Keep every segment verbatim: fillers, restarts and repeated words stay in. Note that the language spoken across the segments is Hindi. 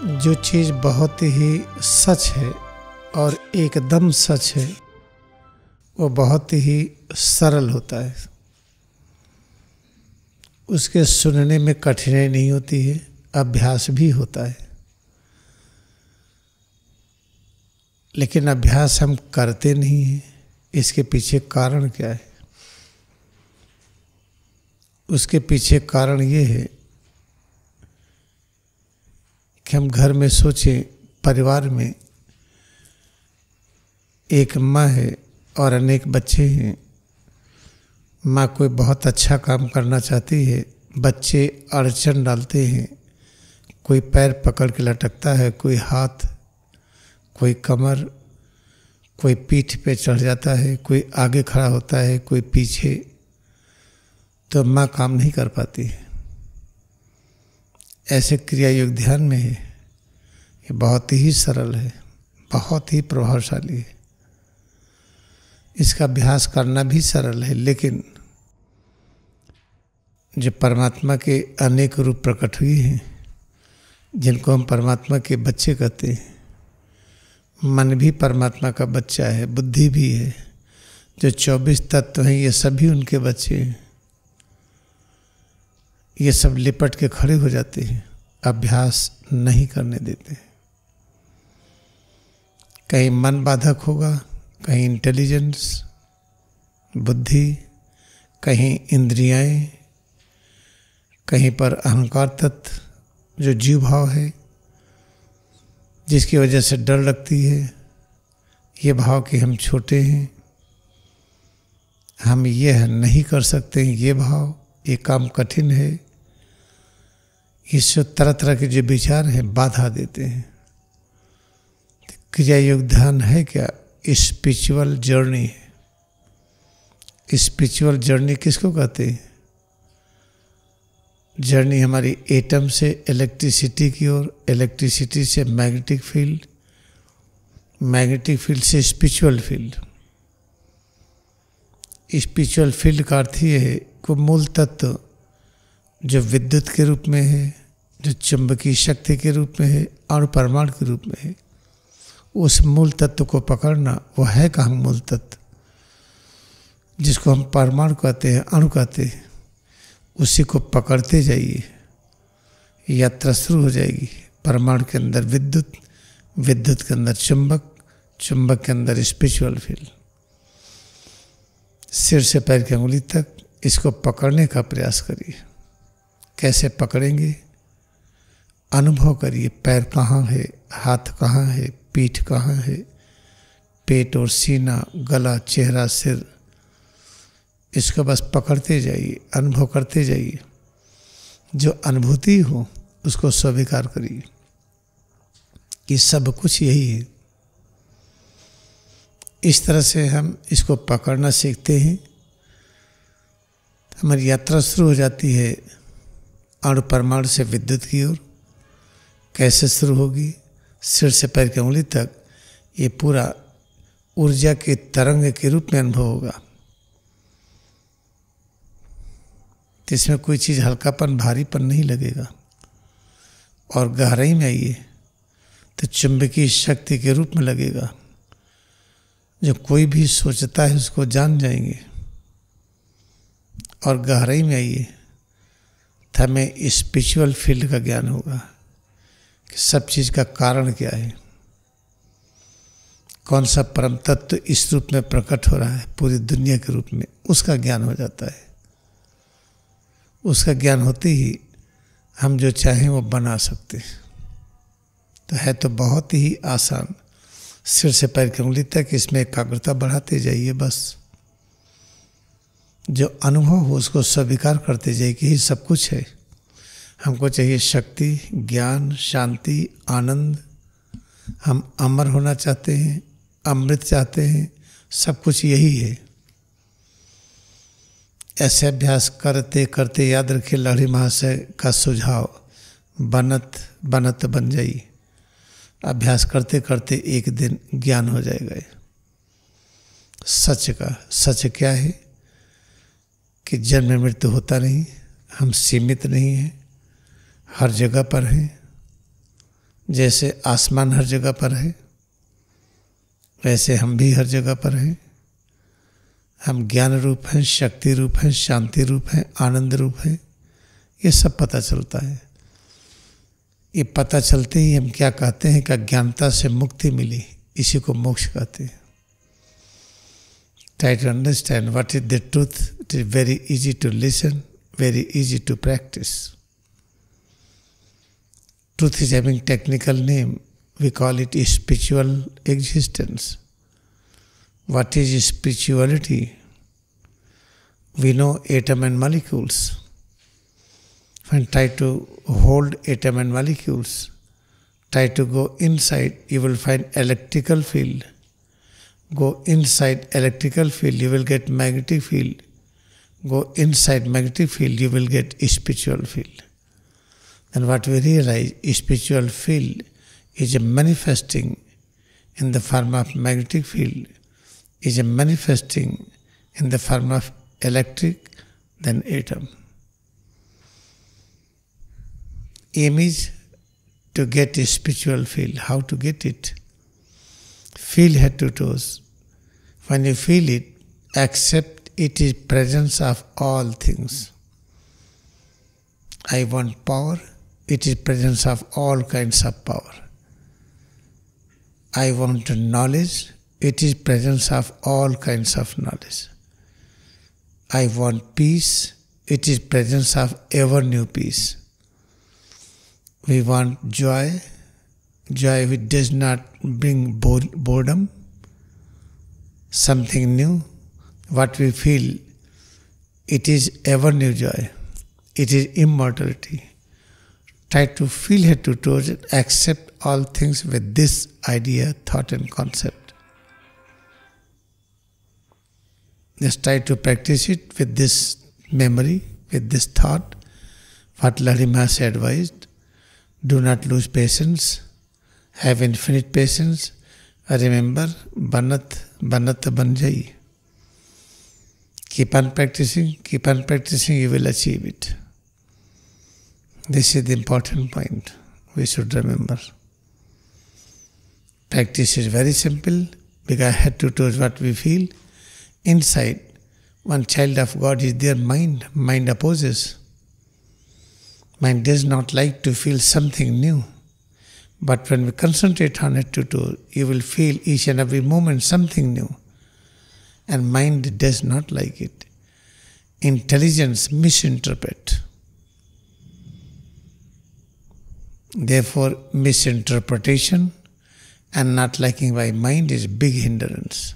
जो चीज़ बहुत ही सच है और एकदम सच है वो बहुत ही सरल होता है। उसके सुनने में कठिनाई नहीं होती है, अभ्यास भी होता है, लेकिन अभ्यास हम करते नहीं हैं। इसके पीछे कारण क्या है? उसके पीछे कारण ये है कि हम घर में सोचें, परिवार में एक माँ है और अनेक बच्चे हैं। माँ कोई बहुत अच्छा काम करना चाहती है, बच्चे अड़चन डालते हैं। कोई पैर पकड़ के लटकता है, कोई हाथ, कोई कमर, कोई पीठ पे चढ़ जाता है, कोई आगे खड़ा होता है, कोई पीछे। तो माँ काम नहीं कर पाती है। ऐसे क्रिया योग ध्यान में है, ये बहुत ही सरल है, बहुत ही प्रभावशाली है। इसका अभ्यास करना भी सरल है, लेकिन जो परमात्मा के अनेक रूप प्रकट हुए हैं, जिनको हम परमात्मा के बच्चे कहते हैं, मन भी परमात्मा का बच्चा है, बुद्धि भी है, जो चौबीस तत्व हैं ये सभी उनके बच्चे हैं। ये सब लिपट के खड़े हो जाते हैं, अभ्यास नहीं करने देते। कहीं मन बाधक होगा, कहीं इंटेलिजेंस, बुद्धि, कहीं इंद्रियाएं, कहीं पर अहंकार तत्व जो जीव भाव है, जिसकी वजह से डर लगती है। ये भाव कि हम छोटे हैं, हम ये नहीं कर सकते हैं, ये भाव, ये काम कठिन है। इससे तरह तरह के जो विचार हैं बाधा देते हैं। क्रिया योग ध्यान है क्या? स्पिरिचुअल जर्नी है। स्पिरिचुअल जर्नी किसको कहते हैं? जर्नी हमारी एटम से इलेक्ट्रिसिटी की ओर, इलेक्ट्रिसिटी से मैग्नेटिक फील्ड, मैग्नेटिक फील्ड से स्पिरिचुअल फील्ड। स्पिरिचुअल फील्ड का अर्थ ये है कि मूल तत्व जो विद्युत के रूप में है, जो चुंबकीय शक्ति के रूप में है, अणु परमाणु के रूप में है, उस मूल तत्व को पकड़ना। वो है कहाँ मूल तत्व? जिसको हम परमाणु कहते हैं, अणु कहते हैं, उसी को पकड़ते जाइए, यात्रा शुरू हो जाएगी। परमाणु के अंदर विद्युत, विद्युत के अंदर चुंबक, चुंबक के अंदर स्पिरिचुअल फील्ड। सिर से पैर की अंगुली तक इसको पकड़ने का प्रयास करिए। कैसे पकड़ेंगे? अनुभव करिए, पैर कहाँ है, हाथ कहाँ है, पीठ कहाँ है, पेट और सीना, गला, चेहरा, सिर। इसको बस पकड़ते जाइए, अनुभव करते जाइए। जो अनुभूति हो उसको स्वीकार करिए कि सब कुछ यही है। इस तरह से हम इसको पकड़ना सीखते हैं। हमारी यात्रा शुरू हो जाती है अणु परमाणु से विद्युत की ओर। कैसे शुरू होगी? सिर से पैर की उंगली तक ये पूरा ऊर्जा के तरंग के रूप में अनुभव होगा। तो इसमें कोई चीज़ हल्कापन, भारीपन नहीं लगेगा। और गहराई में आइए तो चुंबकीय शक्ति के रूप में लगेगा। जो कोई भी सोचता है उसको जान जाएंगे। और गहराई में आइए तो हमें स्पिरिचुअल फील्ड का ज्ञान होगा कि सब चीज़ का कारण क्या है, कौन सा परम तत्व इस रूप में प्रकट हो रहा है पूरी दुनिया के रूप में, उसका ज्ञान हो जाता है। उसका ज्ञान होते ही हम जो चाहें वो बना सकते हैं। तो है तो बहुत ही आसान। सिर से पैर की उंगली तक इसमें एकाग्रता बढ़ाते जाइए। बस जो अनुभव हो उसको स्वीकार करते जाइए कि ये सब कुछ है। हमको चाहिए शक्ति, ज्ञान, शांति, आनंद। हम अमर होना चाहते हैं, अमृत चाहते हैं, सब कुछ यही है। ऐसे अभ्यास करते करते याद रखिए लहरी महाशय का सुझाव, बनत बनत बन जाइए। अभ्यास करते करते एक दिन ज्ञान हो जाएगा। सच का सच क्या है कि जन्म मृत्यु होता नहीं, हम सीमित नहीं हैं, हर जगह पर हैं, जैसे आसमान हर जगह पर है, वैसे हम भी हर जगह पर हैं। हम ज्ञान रूप हैं, शक्ति रूप हैं, शांति रूप हैं, आनंद रूप हैं। ये सब पता चलता है। ये पता चलते ही हम क्या कहते हैं कि अज्ञानता से मुक्ति मिली, इसी को मोक्ष कहते हैं। Try to understand what is the truth. It is very easy to listen, very easy to practice. Truth is having technical name. We call it spiritual existence. What is spirituality? We know atom and molecules. When try to hold atom and molecules, try to go inside, you will find electrical field. Go inside electrical field, you will get magnetic field. Go inside magnetic field, you will get spiritual field. And what we realize, spiritual field is a manifesting in the form of magnetic field, is a manifesting in the form of electric, then atom. Aim is to get a spiritual field. How to get it? Feel head to toes. When you feel it, accept it is presence of all things. I want power. It is presence of all kinds of power. I want knowledge. It is presence of all kinds of knowledge. I want peace. It is presence of ever new peace. We want joy. Joy which does not bring boredom, something new. What we feel, it is ever new joy. It is immortality. Try to feel head to toes and accept all things with this idea, thought and concept. Just try to practice it with this memory, with this thought, what Lahiri Mahasaya advised. Do not lose patience. Have infinite patience. Remember, banat, banat ban jai. Keep on practicing, keep on practicing, you will achieve it. This is the important point we should remember. Practice is very simple, because head to toes what we feel. Inside, one child of God is their mind. Mind opposes. Mind does not like to feel something new. But when we concentrate on it to do, you will feel each and every moment something new. And mind does not like it. Intelligence misinterpret. Therefore, misinterpretation and not liking by mind is big hindrance.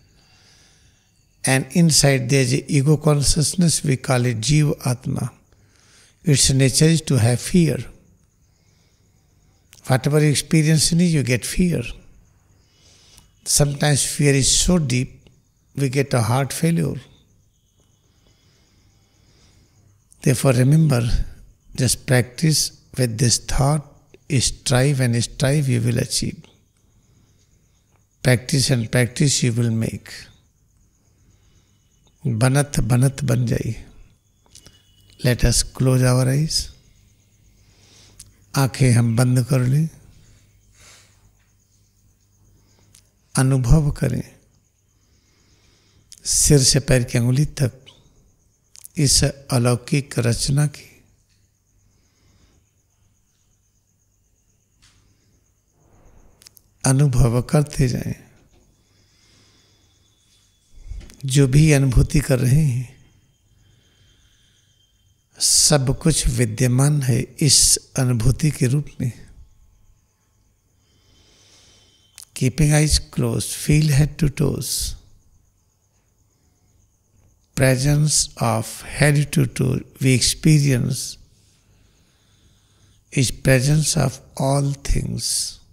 And inside there is a ego consciousness, we call it Jiva Atma. Its nature is to have fear. Whatever you experience in it, you get fear. Sometimes fear is so deep, we get a heart failure. Therefore, remember, just practice with this thought, strive and strive, you will achieve. Practice and practice, you will make. Banat banat ban jai. Let us close our eyes. आंखें हम बंद कर लें। अनुभव करें सिर से पैर की अंगुली तक इस अलौकिक रचना की। अनुभव करते जाएं। जो भी अनुभूति कर रहे हैं, सब कुछ विद्यमान है इस अनुभूति के रूप में। Keeping eyes close, feel head to toes. Presence of head to toe we experience is presence of all things.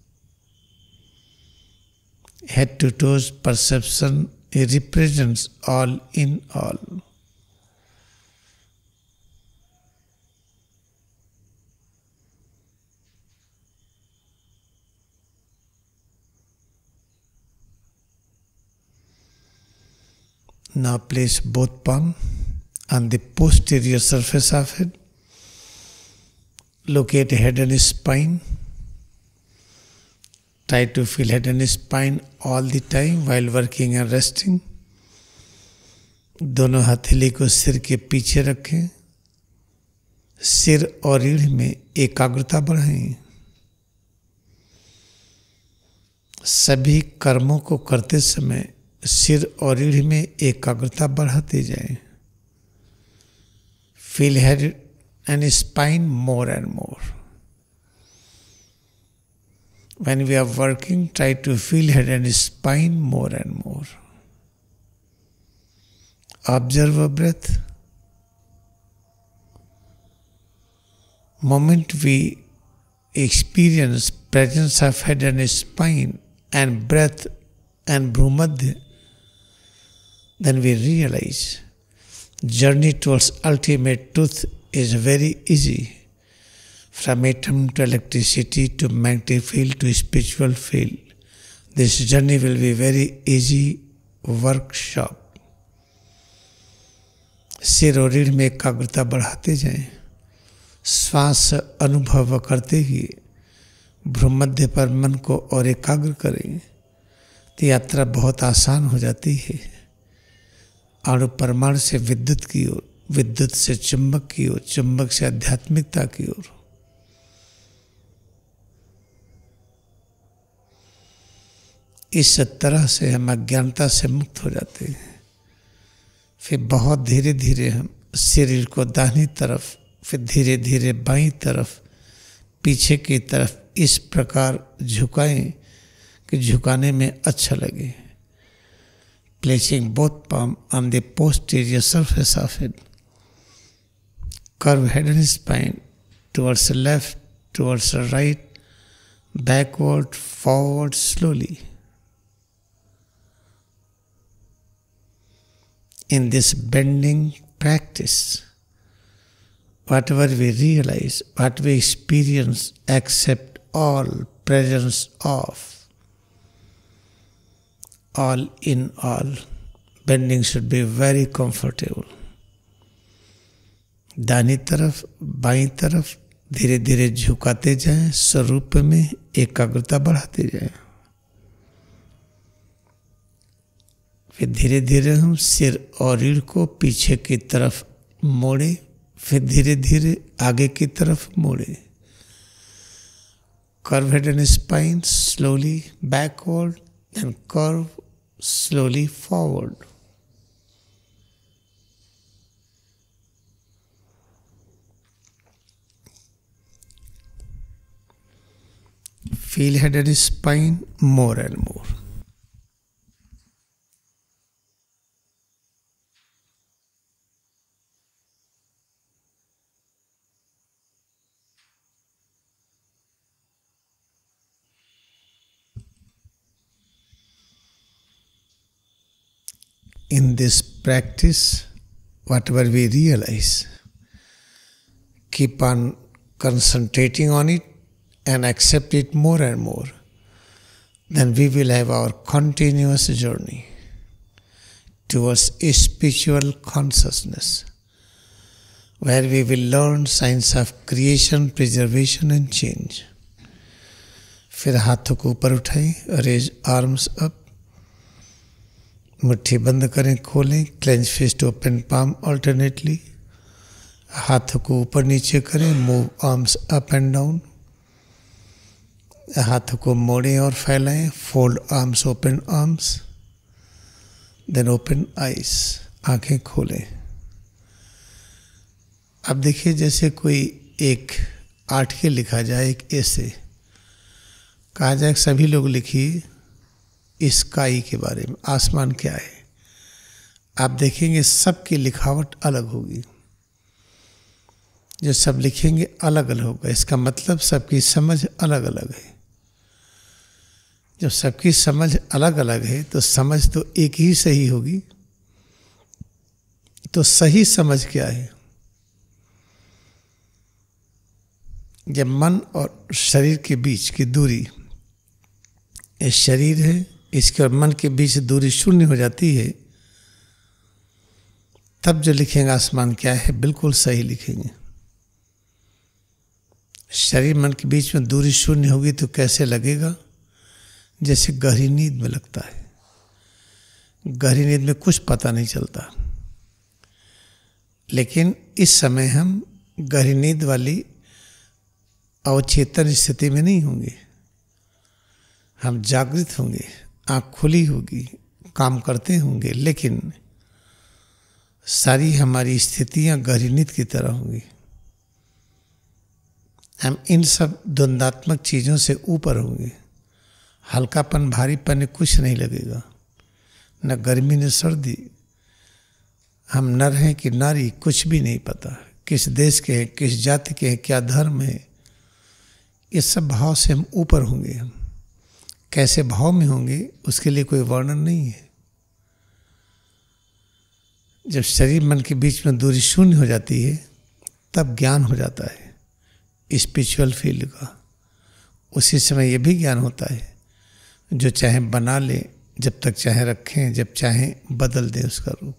Head to toes perception it represents all in all. Now place both palms on the posterior surface of head. Locate head and spine. Try to feel head and spine all the time while working and resting. दोनों हथेली को सिर के पीछे रखें, सिर और रीढ़ में एकाग्रता बढ़ाएं। सभी कर्मों को करते समय सिर और रीढ़ में एकाग्रता बढ़ाते जाएं। Feel head and spine more and more. When we are working, try to feel head and spine more and more. Observe a breath. Moment we experience presence of head and spine and breath and Bhumadhya, then we realize journey towards ultimate truth is very easy. From atom to electricity to magnetic field to spiritual field, this journey will be very easy workshop. सिर और रीढ़ में एकाग्रता बढ़ाते जाएं, श्वास अनुभव करते ही भ्रूमध्य पर मन को और एकाग्र करें तो यात्रा बहुत आसान हो जाती है। अणु परमाणु से विद्युत की ओर, विद्युत से चुंबक की ओर, चुंबक से आध्यात्मिकता की ओर। इस तरह से हम अज्ञानता से मुक्त हो जाते हैं। फिर बहुत धीरे धीरे हम शरीर को दाहिनी तरफ, फिर धीरे धीरे बाईं तरफ, पीछे की तरफ इस प्रकार झुकाएं कि झुकाने में अच्छा लगे। Placing both palm on the posterior surface of it. Curve head and spine towards the left, towards the right, backward, forward slowly. In this bending practice, whatever we realize, what we experience, accept all presence of. All in all, bending should be very comfortable. दाहिनी तरफ, बाईं तरफ धीरे धीरे झुकाते जाएं, स्वरूप में एकाग्रता बढ़ाते जाएं। फिर धीरे धीरे हम सिर और रीढ़ को पीछे की तरफ मोड़े, फिर धीरे धीरे आगे की तरफ मोड़े। Curve head and spine slowly backward, then curve slowly forward. Feel head and spine more and more. In this practice, whatever we realize, keep on concentrating on it and accept it more and more. Then we will have our continuous journey towards a spiritual consciousness, where we will learn science of creation, preservation and change. फिर हाथों को ऊपर उठाएं, raise arms up. मुट्ठी बंद करें, खोलें, clench fist, open palm alternately. हाथों को ऊपर नीचे करें, move arms up and down. हाथों को मोड़ें और फैलाएं, fold arms, open arms, then open eyes, आंखें खोलें। अब देखिए जैसे कोई एक आर्टिकल लिखा जाए, एक ऐसे कहा जाए सभी लोग लिखिए स्काई के बारे में, आसमान क्या है। आप देखेंगे सबकी लिखावट अलग होगी, जो सब लिखेंगे अलग अलग होगा। इसका मतलब सबकी समझ अलग अलग है। जब सबकी समझ अलग अलग है तो समझ तो एक ही सही होगी। तो सही समझ क्या है? जब मन और शरीर के बीच की दूरी, ये शरीर है, इसके और मन के बीच दूरी शून्य हो जाती है, तब जो लिखेंगे आसमान क्या है, बिल्कुल सही लिखेंगे। शरीर मन के बीच में दूरी शून्य होगी तो कैसे लगेगा? जैसे गहरी नींद में लगता है। गहरी नींद में कुछ पता नहीं चलता, लेकिन इस समय हम गहरी नींद वाली अवचेतन स्थिति में नहीं होंगे। हम जागृत होंगे, आँख खुली होगी, काम करते होंगे, लेकिन सारी हमारी स्थितियां गहरी नींद की तरह होंगी। हम इन सब द्वंद्वात्मक चीज़ों से ऊपर होंगे। हल्कापन, भारीपन कुछ नहीं लगेगा, न गर्मी न सर्दी। हम नर हैं कि नारी कुछ भी नहीं पता, किस देश के हैं, किस जाति के हैं, क्या धर्म है। इस सब भाव से हम ऊपर होंगे। हम कैसे भाव में होंगे उसके लिए कोई वर्णन नहीं है। जब शरीर मन के बीच में दूरी शून्य हो जाती है तब ज्ञान हो जाता है स्पिरिचुअल फील्ड का। उसी समय ये भी ज्ञान होता है, जो चाहे बना ले, जब तक चाहे रखें, जब चाहे बदल दें उसका रूप।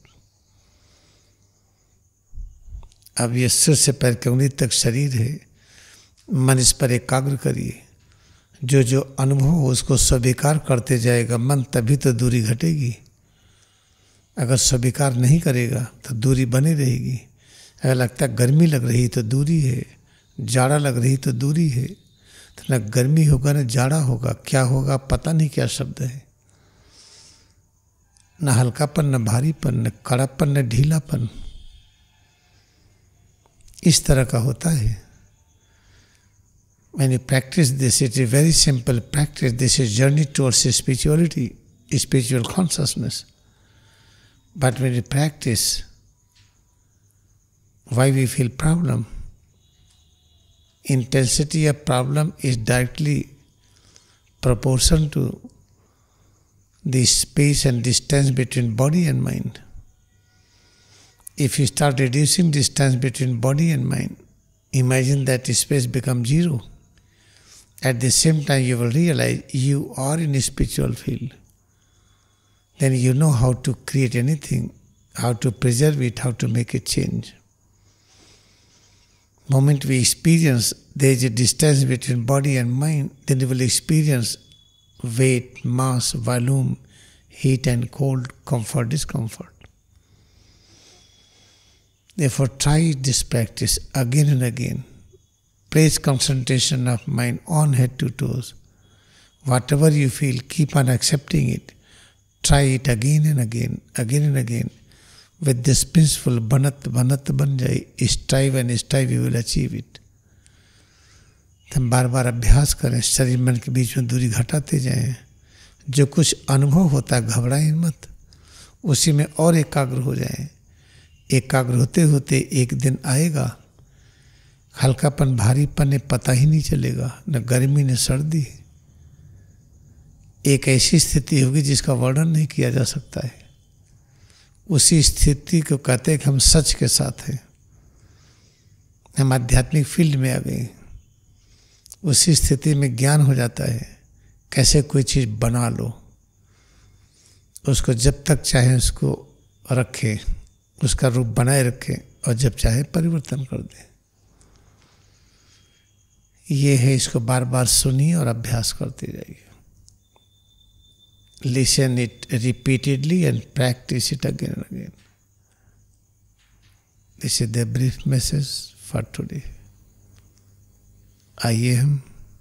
अब ये सिर से पैर के उंगली तक शरीर है। मन इस पर एकाग्र करिए। जो जो अनुभव हो उसको स्वीकार करते जाएगा मन, तभी तो दूरी घटेगी। अगर स्वीकार नहीं करेगा तो दूरी बनी रहेगी। अगर लगता है गर्मी लग रही तो दूरी है, जाड़ा लग रही तो दूरी है। तो न गर्मी होगा न जाड़ा होगा, क्या होगा पता नहीं क्या शब्द है। न हल्कापन, न भारीपन, न कड़ापन, न ढीलापन। इस तरह का होता है। When you practice this, it is very simple practice. This is journey towards spirituality, spiritual consciousness. But when you practice, why we feel problem? Intensity of problem is directly proportional to the space and distance between body and mind. If you start reducing distance between body and mind, imagine that space becomes zero. At the same time, you will realize you are in a spiritual field. Then you know how to create anything, how to preserve it, how to make it change. Moment we experience there is a distance between body and mind, then you will experience weight, mass, volume, heat and cold, comfort, discomfort. Therefore, try this practice again and again. Place concentration of mind on head to toes. Whatever you feel, keep on accepting it. Try it again and again, again and again. With this principle, banat banat ban jai, strive and strive, you will achieve it. हम बार बार अभ्यास करें, शरीर मन के बीच में दूरी घटाते जाएं। जो कुछ अनुभव होता है घबराएं मत, उसी में और एकाग्र हो जाएं। एकाग्र होते होते एक दिन आएगा हल्कापन, भारीपन पता ही नहीं चलेगा, न गर्मी न सर्दी। एक ऐसी स्थिति होगी जिसका वर्णन नहीं किया जा सकता है। उसी स्थिति को कहते हैं कि हम सच के साथ हैं, हम आध्यात्मिक फील्ड में आ गए। उसी स्थिति में ज्ञान हो जाता है कैसे कोई चीज़ बना लो, उसको जब तक चाहे उसको रखें, उसका रूप बनाए रखें, और जब चाहे परिवर्तन कर दें। ये है, इसको बार बार सुनिए और अभ्यास करते जाइए। Listen it repeatedly and practice it again and again. This is the brief message for today. आइए हम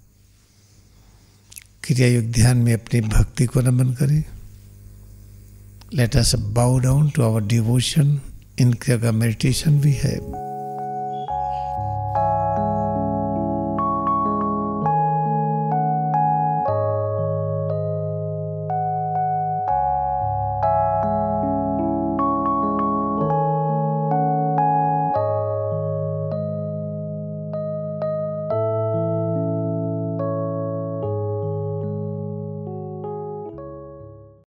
क्रिया योग ध्यान में अपनी भक्ति को नमन करें। Let us bow down to our devotion in Kriya Meditation we have.